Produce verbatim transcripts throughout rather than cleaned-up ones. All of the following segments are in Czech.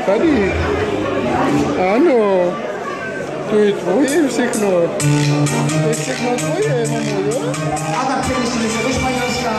Tady. Ano. To je tvoje všechno. To je všechno tvoje, mamo, jo? A tak přemyslíme se do Španělska.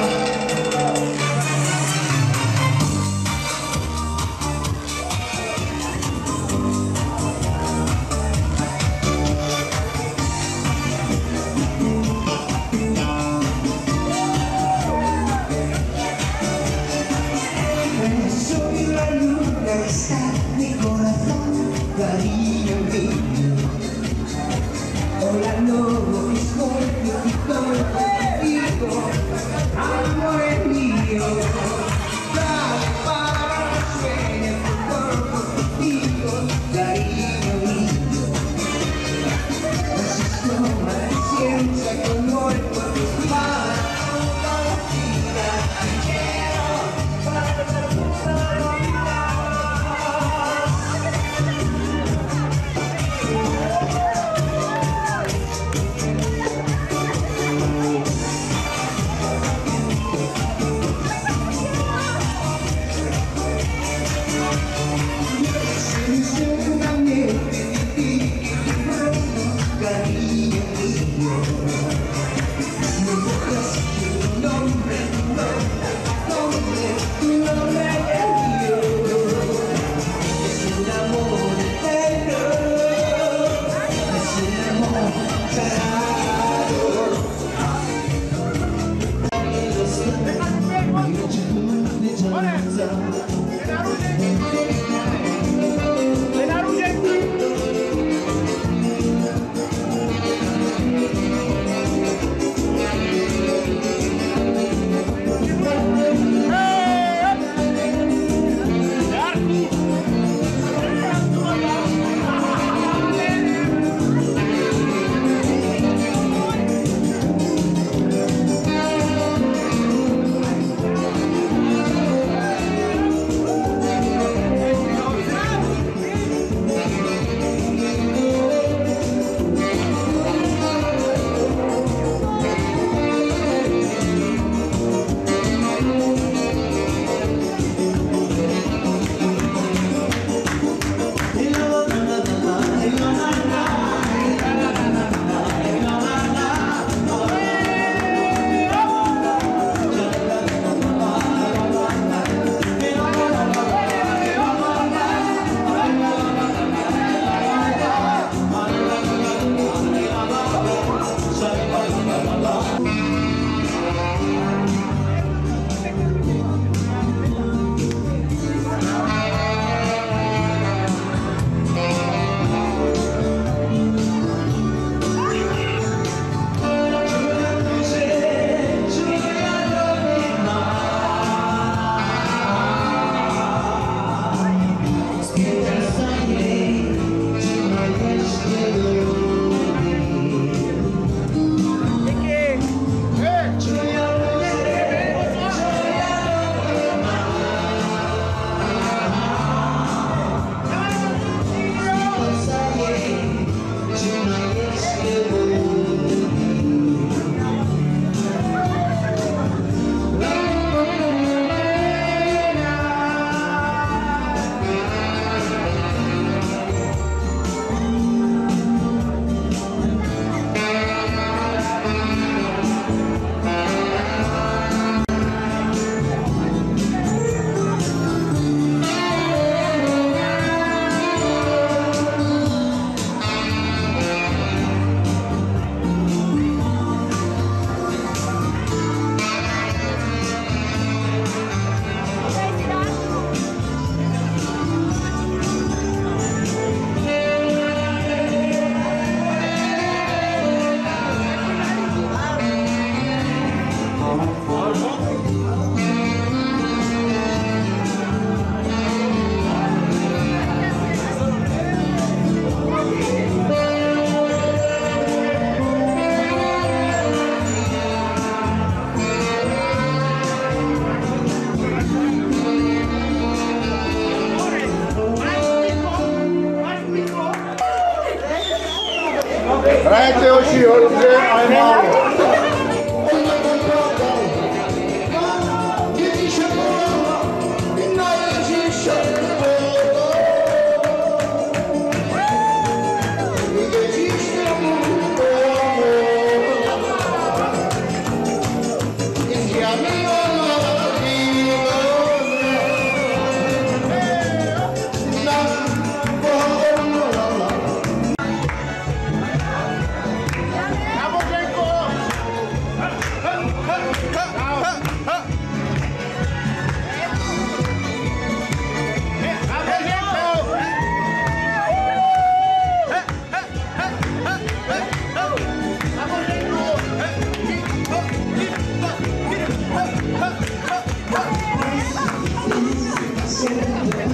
Hola, no, escorpio, estoy contigo, amor mío. Dale para sueña tu cuerpo contigo, cariño mío. Así es como sienta como el cuerpo para toda la vida. Te quiero para toda la vida. Hrajte oči hodře a je málo. Ježíše, Ježíše,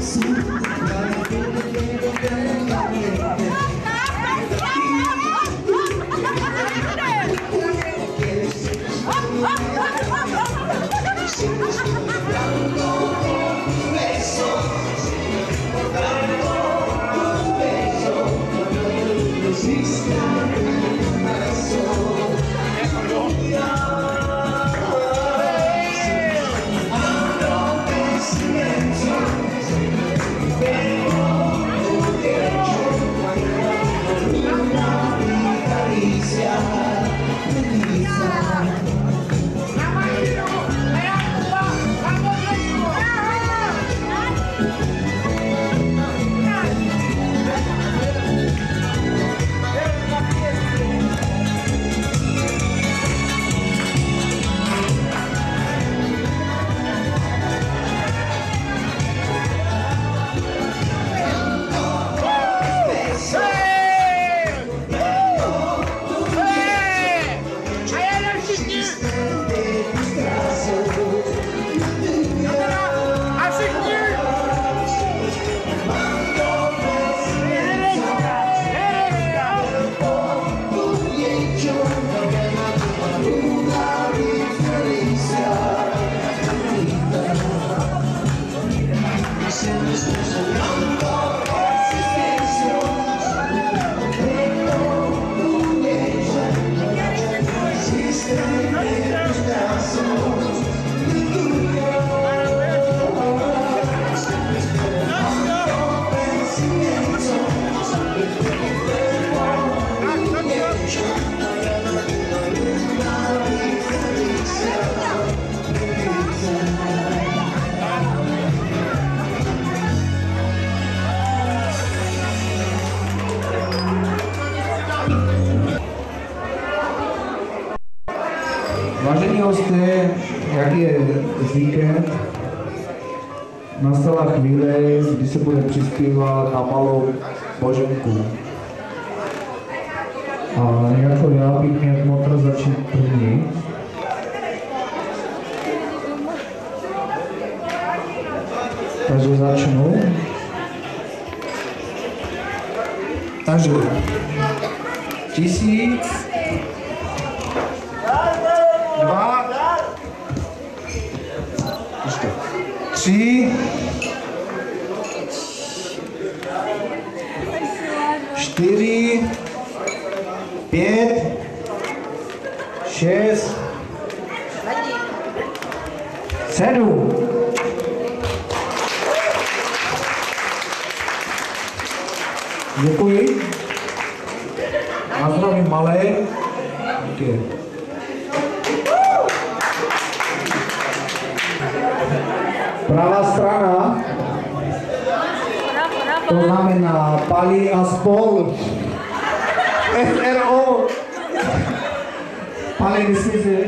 Vážení hosté, jak je zvykem, nastala chvíle, kdy se bude přispívat na malou Boženku. A jako já bych měl motor začít první. Takže začnu. Takže tisíc, dva, tři, čtyři, pět, šest, sedm. Děkuji. A zdravím malé. Okay. Pravá strana, to znamená Pali a spol. S R O. Pali, myslí si.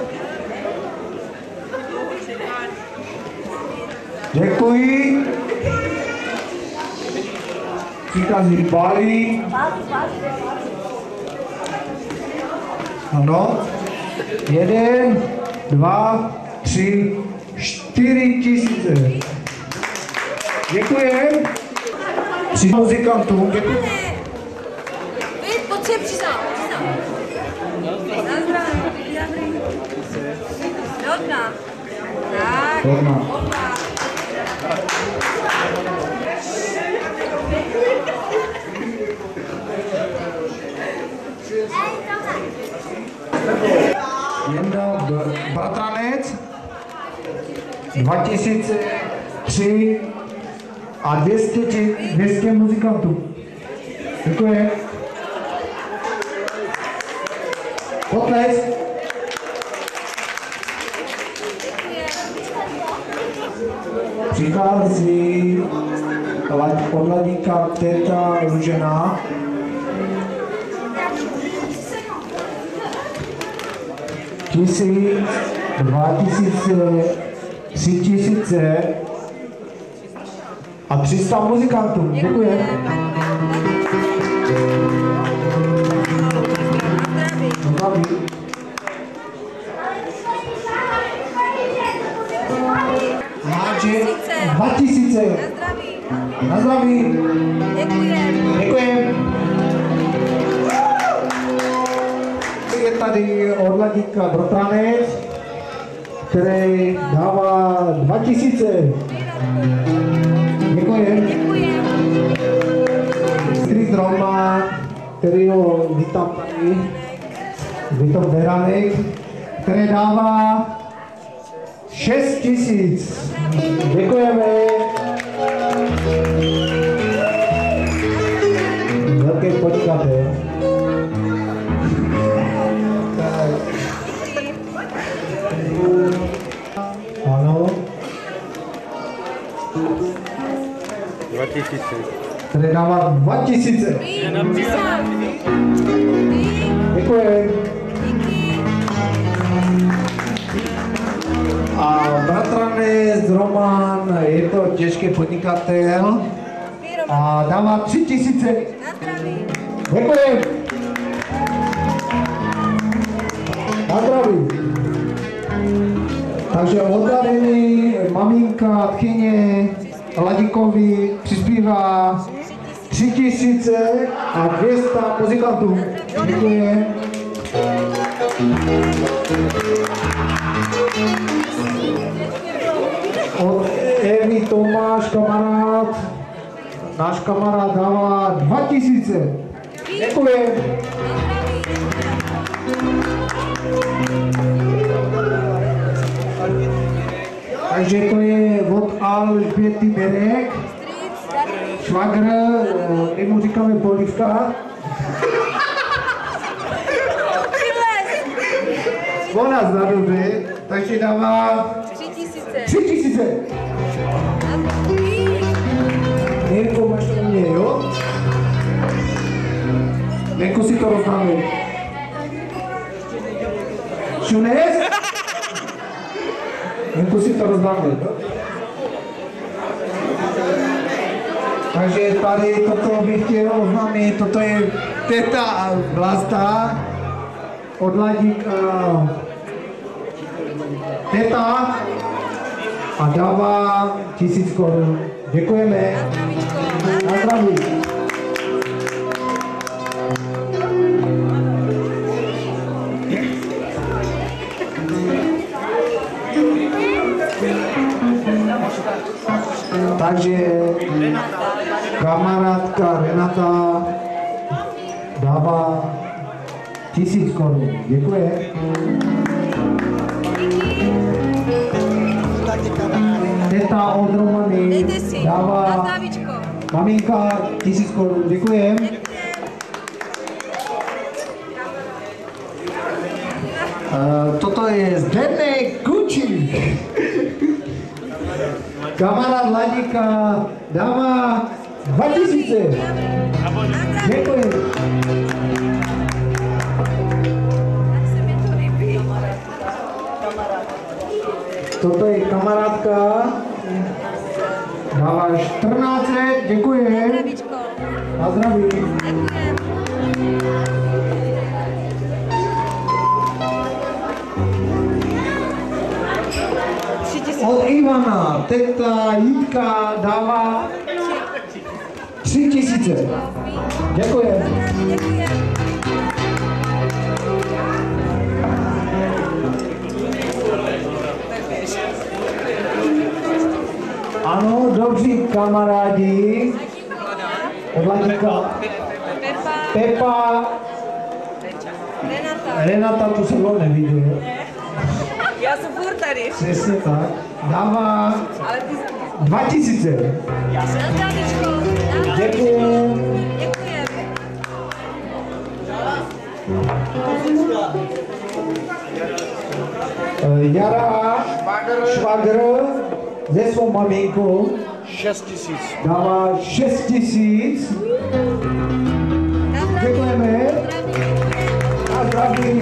Děkuji. Přichází Pali. Ano. Jeden, dva, tři, čtyři tisíce. Děkuji. Při muzikantům. Děkuji. Vy, pojď se přiznat. Na zdraví. Dobrá. Tak. Dobrá. Jenda Bratranec, dva tisíce tři a dvě stě, dvě stě muzikantů. Děkuji. Potlesk. Přichází od Ladíka Teta Růžena. Tisíc, dva tisíce, tři tisíce a tři sta muzikantů. Děkuji. Máče, dva tisíce. tisíce. Na zdraví. Na zdraví. Děkujem. Děkujem. Je tady od Ladíka bratranec, který dává dva tisíce. Děkujem. Děkujem. Chris Roman, který ho vítám tady, vítám Veranek, který dává šest tisíc. Děkujeme. Velký podnikatel. Ano. Dva tisíce. Který dává dva tisíce. Děkuji. A bratranec Roman, je to těžký podnikatel a dává tři tisíce. Na zdraví. Děkuji. Na zdraví. Takže oddarený maminka, tchyně Ladíkovi přispívá tři tisíce a dvě stě muzikantů. Děkuji. Od Evy Tomáš, kamarád, náš kamarád dává dva tisíce. Děkuji. Takže to je od Alžběty Berek, švagr, my mu říkáme polívka. Ona zná dobře, takže dává Tři tisíce. tři tisíce. Mirko, máš to mě, jo? Mirko si to rozdáme. Šunes? Mirko si to rozdáme. Takže tady toto bych chtěl oznámit, toto je teta Vlasta od Ladíka. Teta a dává tisíc korun. Děkujeme. Na zdraví. Takže kamarádka Renata dává tisíc korun. Děkuji. Teta od Romany Dejte si. Na dává zdravíčko. maminka tisíc korun. Děkuji. Uh, toto je Zdeněk Kučík. Kamarád Ladíka dává dva tisíce. Děkuji. Toto je kamarádka. Dává čtrnáct let. Děkuji. Na zdraví. Od Ivana, teta Jitka dává tři tisíce. Děkuji. Ano, dobří kamarádi. Od Ladíka. Pepa. Renata. Renata, tu jsem ho neviděl. Já jsem furt tady. Přesně tak. Dává Ale ty... dva tisíce. Na zdravíčko. Děkuji. Děkujem. Jara švagr se svou maminkou šest tisíc. dává šest tisíc. Děkujeme. A zdraví.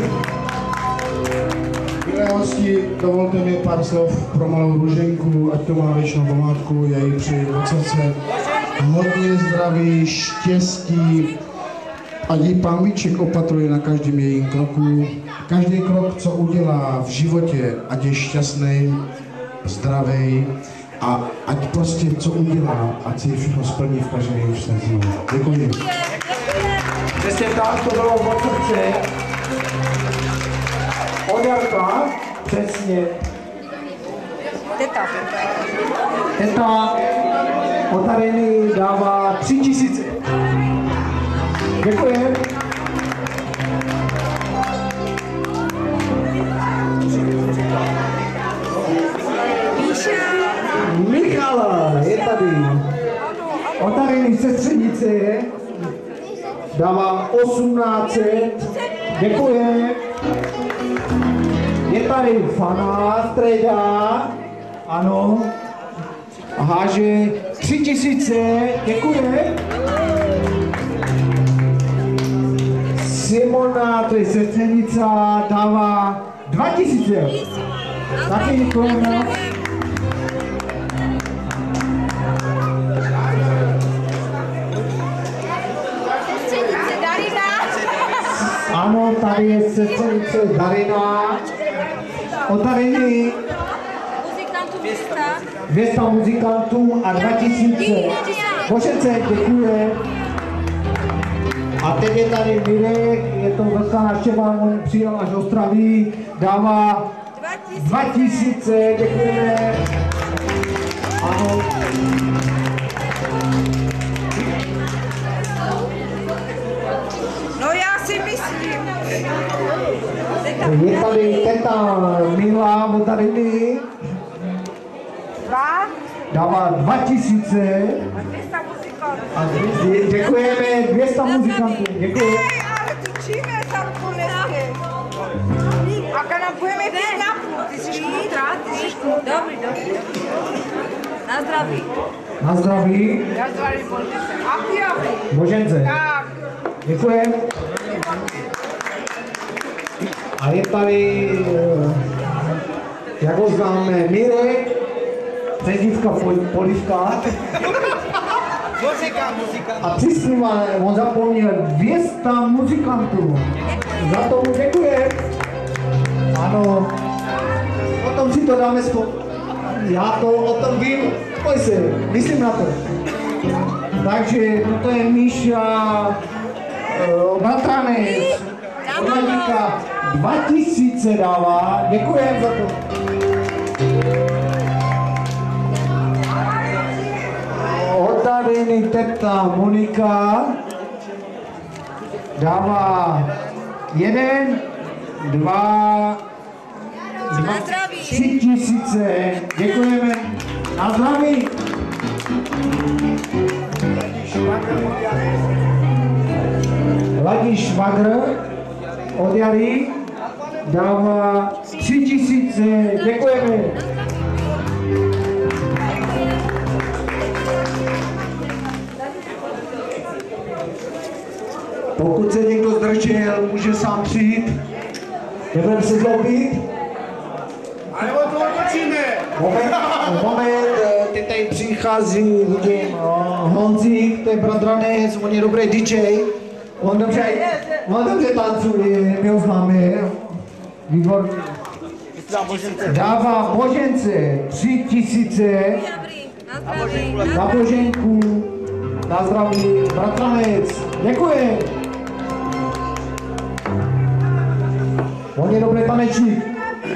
Milé hosti, dovolte mi pár slov pro malou Růženku, ať to má věčnou památku, já jí přeji od srdce hodně zdraví, štěstí, ať jí Pán Víček opatruje na každém jejím kroku. Každý krok, co udělá v životě, ať je šťastný, zdravý a ať prostě co udělá, ať si všechno splní v každém sezónu. Děkuji. Přesně tak, to bylo od srdce. Od Jarka, přesně. Teta. Teta od Areny dává tři tisíce. Děkuji. Michala je tady. Od Areny sestřenice dává osmnáct set. Děkuji. Je tady Fana Strejda. Ano. A háže tři tisíce. Děkuji. Simona, to je sestřenica, dává dva tisíce. Taky děkujeme. Ano, tady je sestřenice Darina. Od Dariny dvě stě muzikantů a dva tisíce. Božence, děkuji. A teď je tady Mirek, je to velká návštěva, on přijel až do Ostravy, dává dva tisíce, děkujeme. Ano. No já si myslím. Je tady teta Mila od Dariny. Dva. Dává dva tisíce. A dvě, děkujeme, dvě stě muzikantů, děkuji. Hej, ale ty číme tam konesky. A když nám budeme pít na půl, ty jsi škutra, ty jsi škutra. Dobrý, dobrý. Na zdraví. Na zdraví. Na zdraví, Božence. A ty, a ty. Božence. Tak. Děkuji. A je tady, jak ho známe, Mirek, přezdívka Polivka. A přispívá, on zapomněl dvě stě muzikantů. Za to mu děkuji. Ano. Potom si to dáme spolu. Já to o tom vím. Pojď se, myslím na to. Takže toto je Míša uh, Bratranec. Od Ladíka dva tisíce dává. Děkujem za to. Od Dariny teta Monika dává jeden, dva, dva, tři tisíce. Děkujeme. Na zdraví. Ladí Švagr od Jary dává tři tisíce. Děkujeme. Pokud se někdo zdržel, může sám přijít. Nebudeme se zlobit. Ale o to otočíme. Moment, moment, teď tady přichází, vidím, Honzík, to je bratranec, on je dobrý dý džej. On dobře, on dobře tancuje, my ho známe. Výborný. Dává Božence tři tisíce. Na zdraví. Na Boženku. Na zdraví, bratranec. Děkuji. On je dobrý tanečník.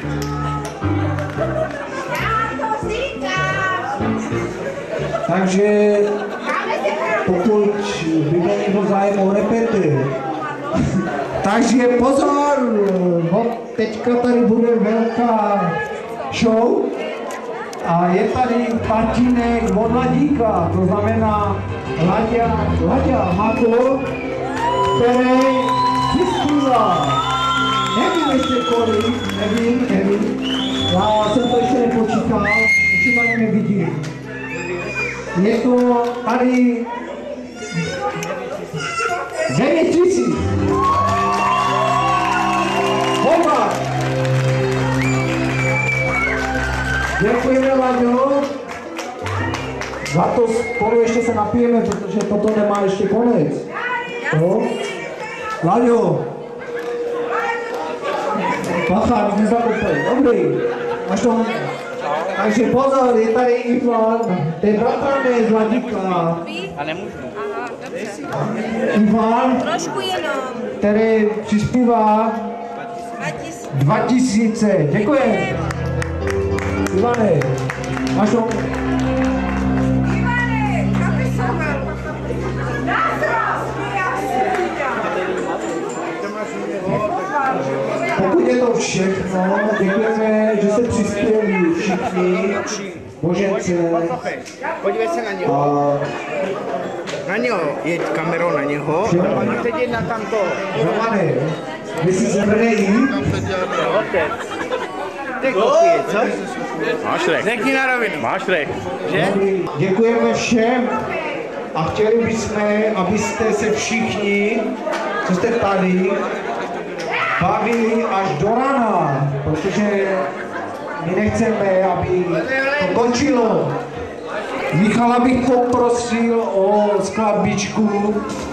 Takže pokud by měl někdo zájem o repety, takže pozor, teďka tady bude velká show a je tady tatínek od Ladíka, to znamená Laďa, Laďa Mako, který přispívá. Nevím ještě kolik, nevím, nevím, já jsem to ještě nepočítal, ještě tady nevidím. Je to tady devět tisíc. Bomba! Děkujeme, Laďo. Za to spolu ještě se napijeme, protože toto nemá ještě konec. No. Laďo. Bacha, nezakopej. Dobrý. Máš to? Takže pozor, je tady Ivan, to je bratraný z Ladíka. A nemůžu. Aha, dobře. Ivan, Trošku jenom. který přispívá dva tisíce. Děkuji. Ivane, máš to? Ivane, kapisoval. Nasraz, Pokud je to všechno, děkujeme, že jste přispěli všichni, božence. Podívej se na něho. A Na něho, jeď kamerou na něho. A teď jde na tamto. Romane, vy si zebrnej. Ty kopie, co? Máš rek. Řekni na rovinu. Máš rek. Že? Děkujeme všem a chtěli bychom, abyste se všichni, co jste tady, bavili až do rána, protože my nechceme, aby to končilo. Michala bych poprosil o skladbičku.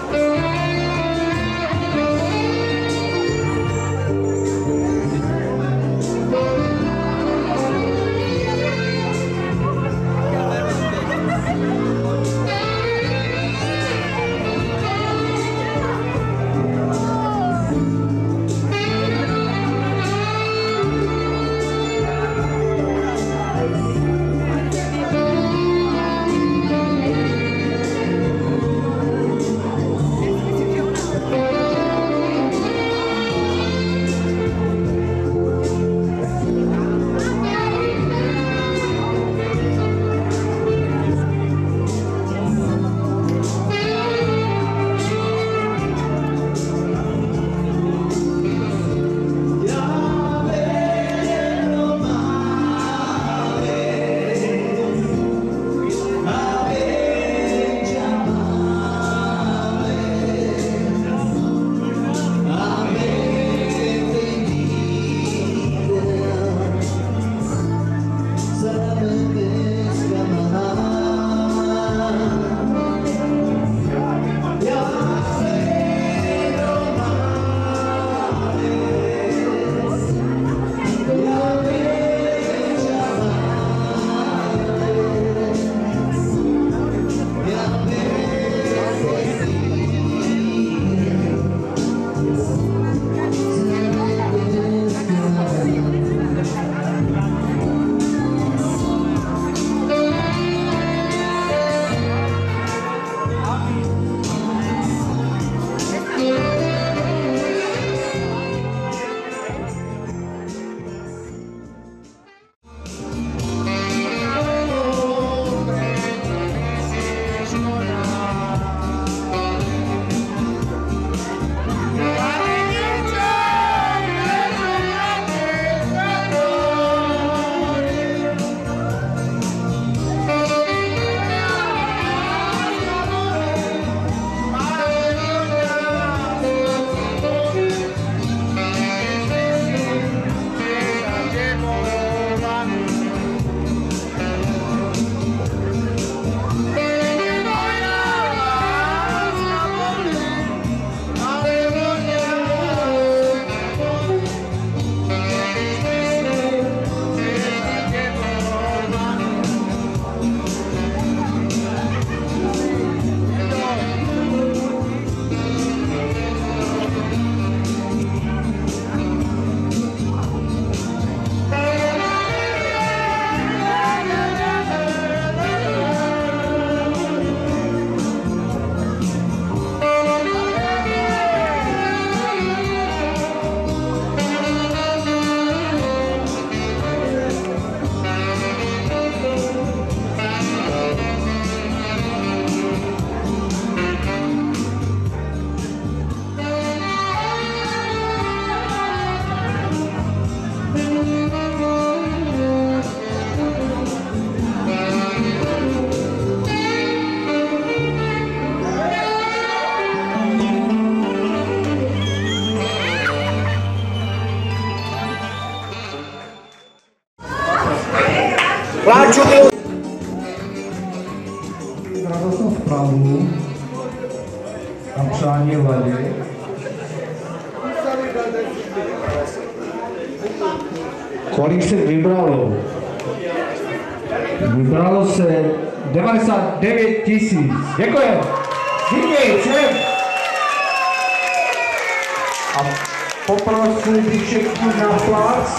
Pláču Radostnou zprávu a přání Vladě. Kolik se vybralo? Vybralo se devadesát devět tisíc. Děkujem. Díky všem. A poprosil bych všechny na plac.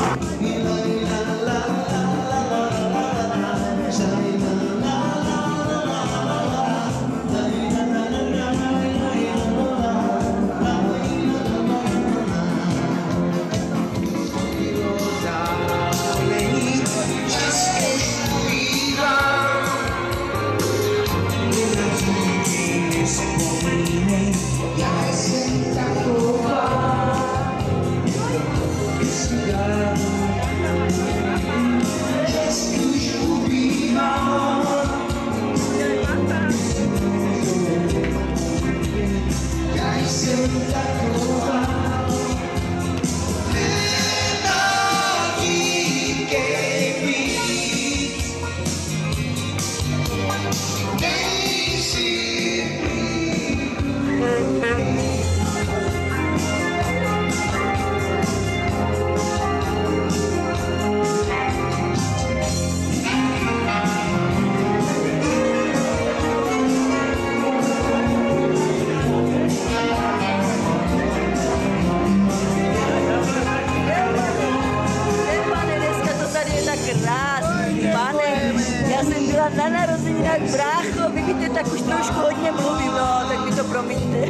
Na narozeninách brácho, vy víte, tak už trošku hodně mluvím, no, tak mi to promiňte.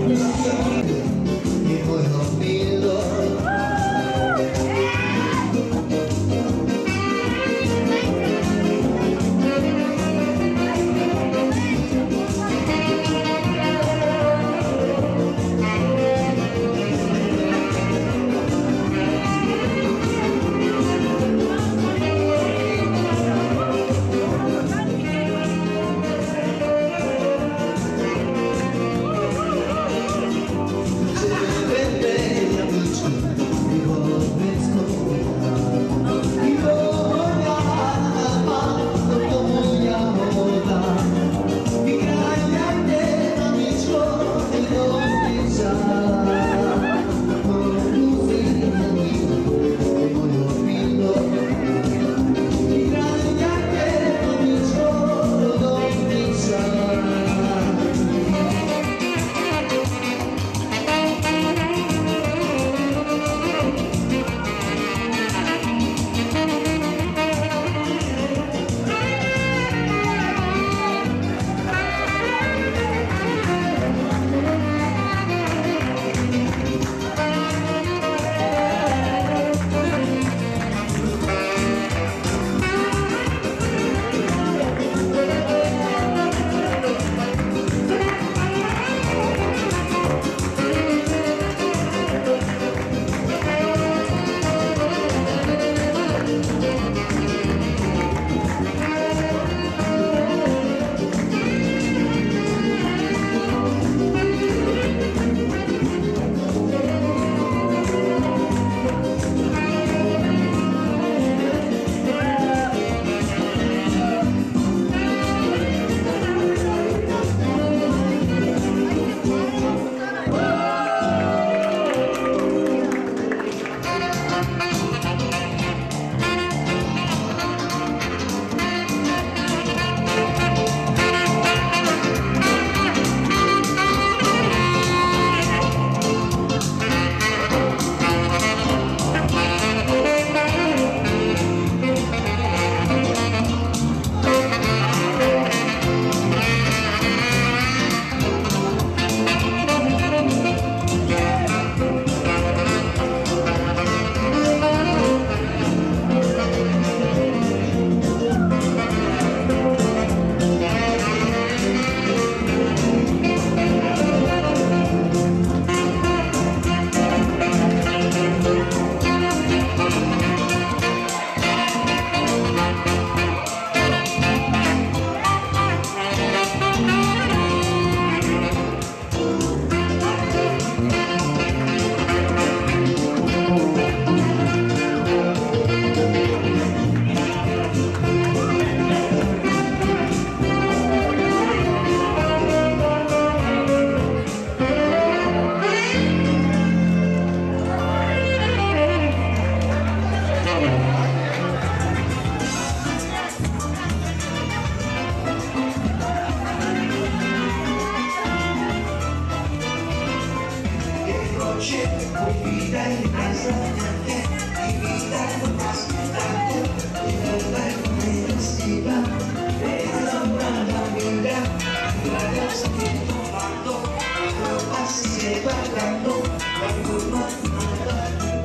noche, olvida y extrañarte, mi vida con más tanto, y no hay necesidad de enamorar la vida, la casa que tomando, lo así pagando, cuando no nada,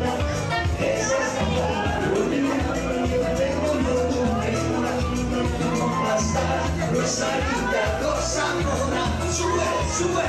esa es la última, yo tengo loco, es una no basta, Rosalita, cosa mona, sube, sube,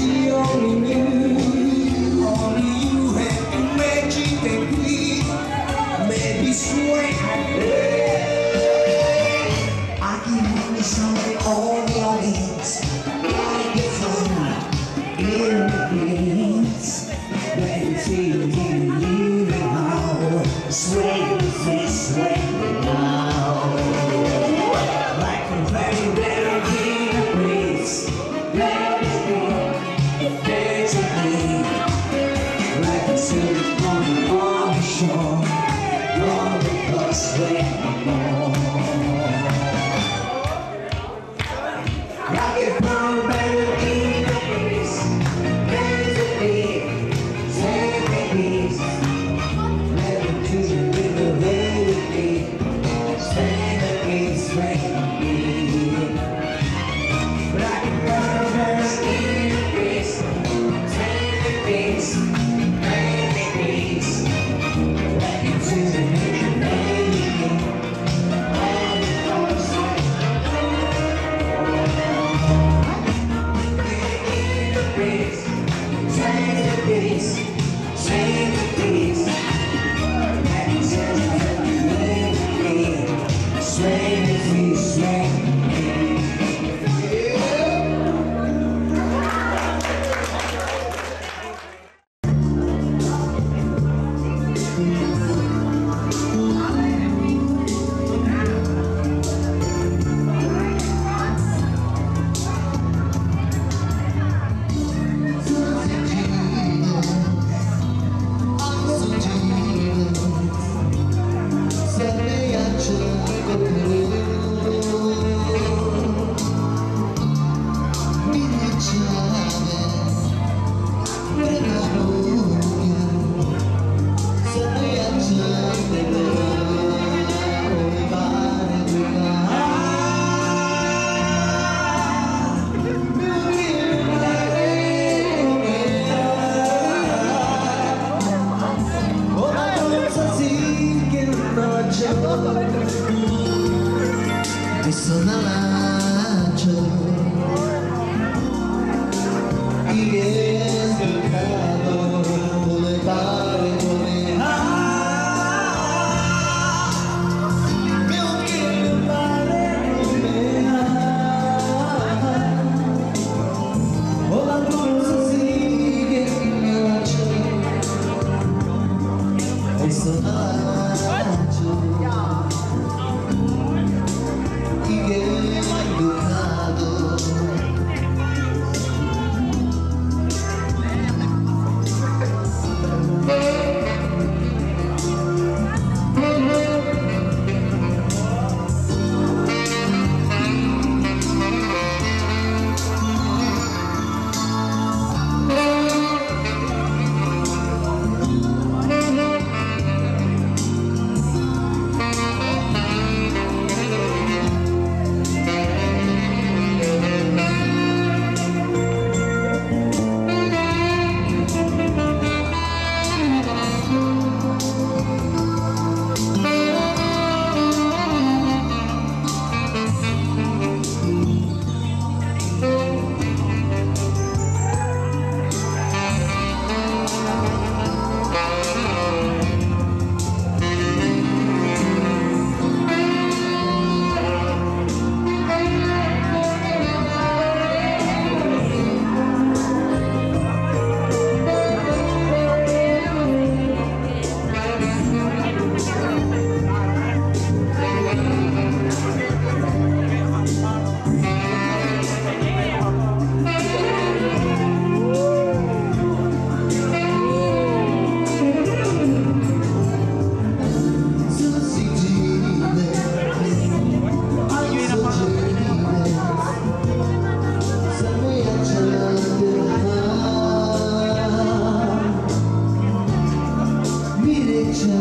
only you have to make it and we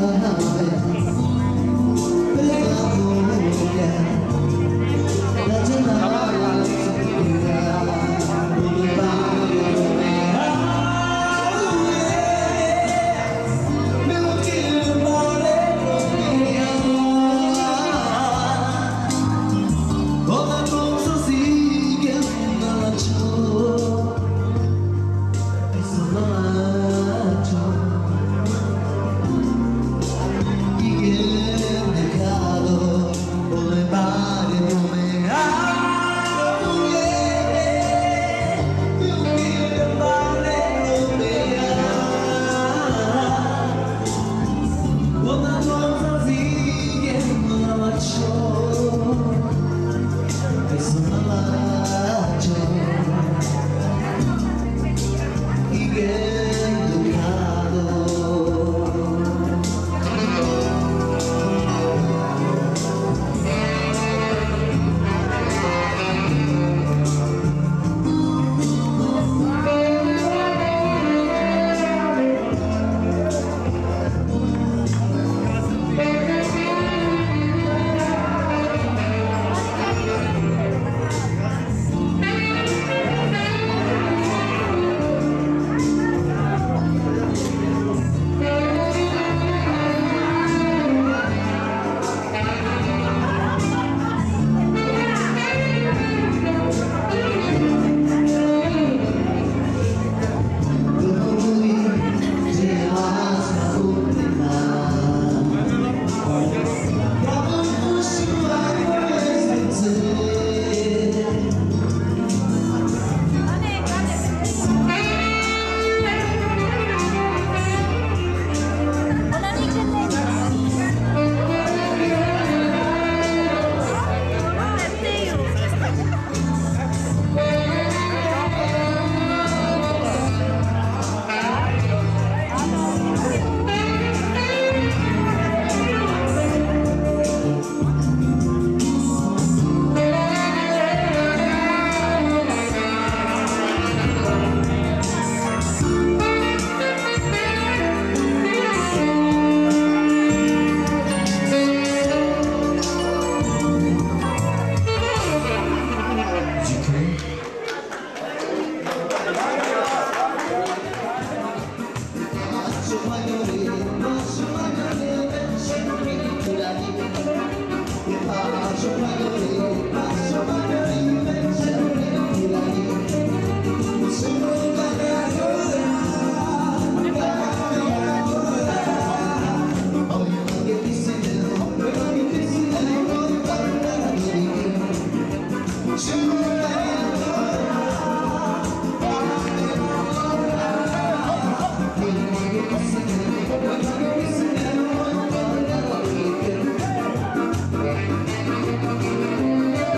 Thank you.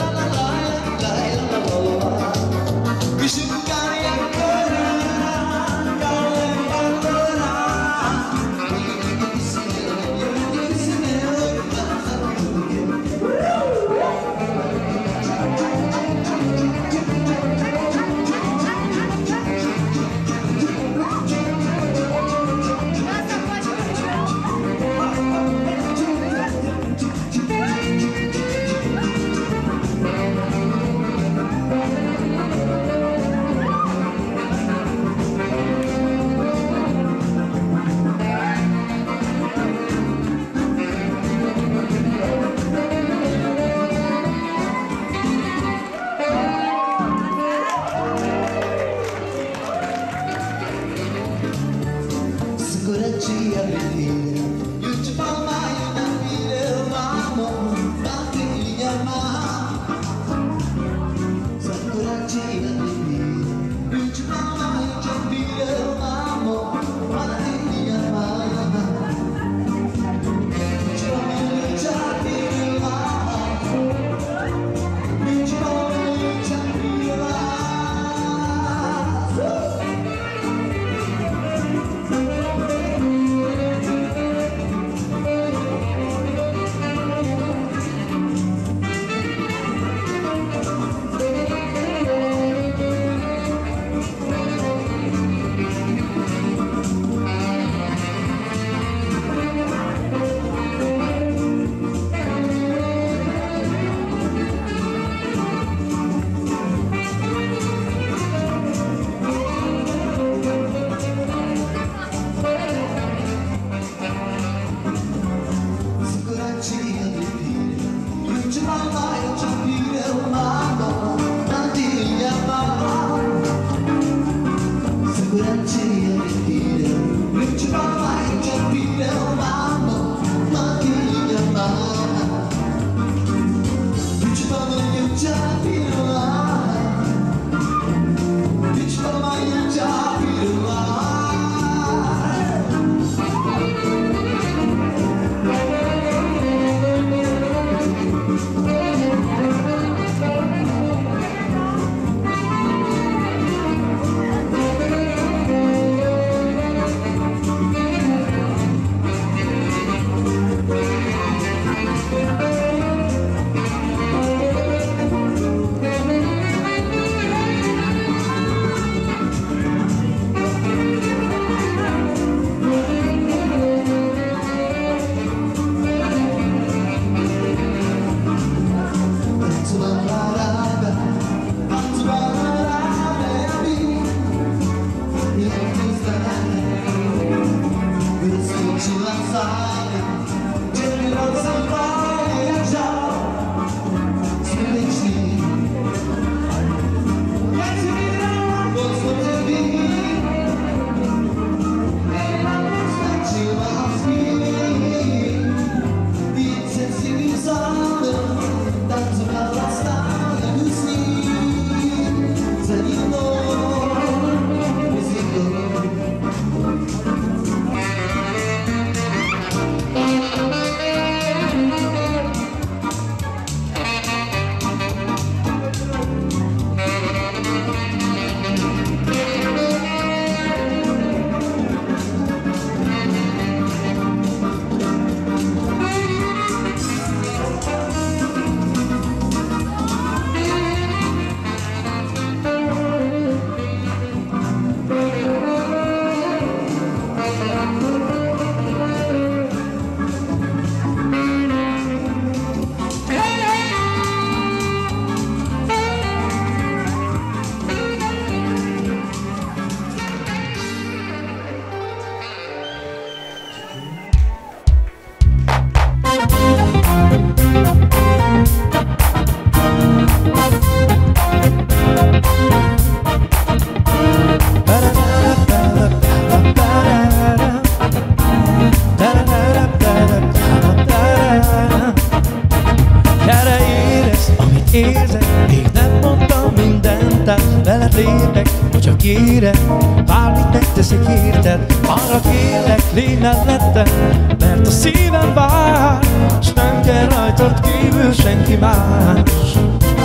lépek, hogy csak kérek, bármit megteszek érted. Arra kérlek, légy mellettem, mert a szívem vár, s nem kell rajtad kívül senki más.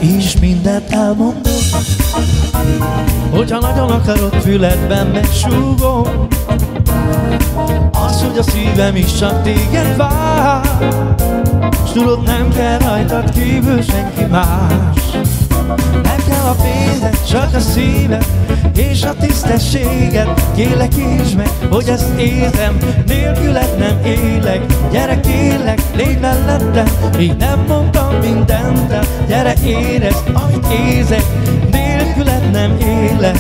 is mindent elmondok. Hogyha nagyon akarod, füledben megsúgom. Az, hogy a szívem is csak téged vár. S tudod, nem kell rajtad kívül senki más. Nem kell a pénzed, csak a szíved és a tisztességed. Kérlek, értsd meg, hogy ezt érzem, nélküled nem élek. Gyere, kérlek, légy mellettem, így nem mondtam mindent, de gyere, érezd, amit érzek, nélküled nem élek.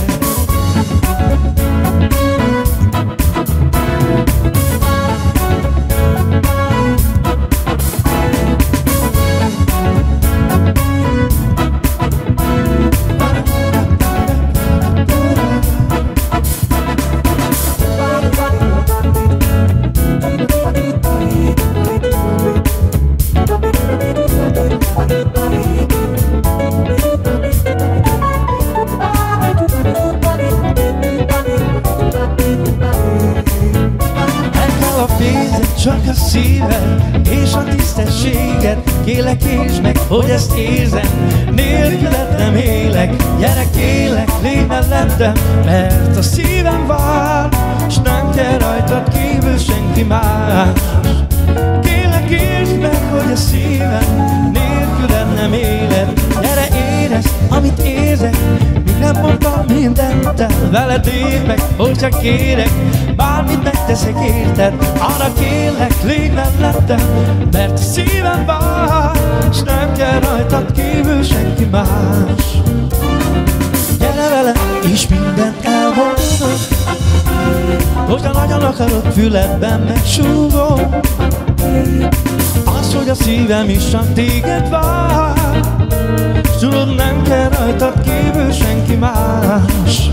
Csak a szíved és a tisztességed. Kérlek, értsd meg, hogy ezt érzem, nélküled nem élek. Gyere, kérlek, légy mellettem, mert a szívem vár, s nem kell rajtad kívül senki más. Kérlek, értsd meg, hogy a szívem nélküled nem élek. Gyere, érezd, amit érzek, még nem mondtam mindent el. Veled lépek, hogy csak kérek, bármit megteszek érted. Arra kérlek, légy mellettem, mert a szívem vár, s nem kell rajtad kívül senki más. Gyere vele, és mindent elmondom. Hogyha nagyon akarod, füledben megsúgom. Az, hogy a szívem is csak téged vár. S tudod, nem kell rajtad kívül senki más.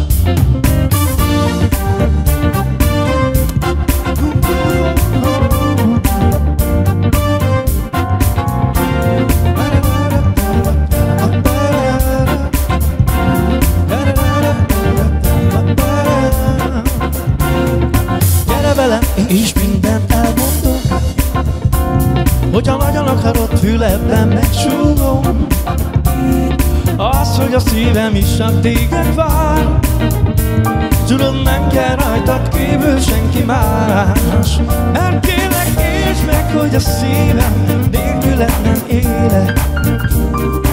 És mindent elmondok. Hogyha nagyon akarod, füledben megsúgom. Az, hogy a szívem is csak téged vár. Tudod, nem kell rajtad kívül senki más. Mert kérlek, értsd meg, hogy a szívem nélküled nem élek.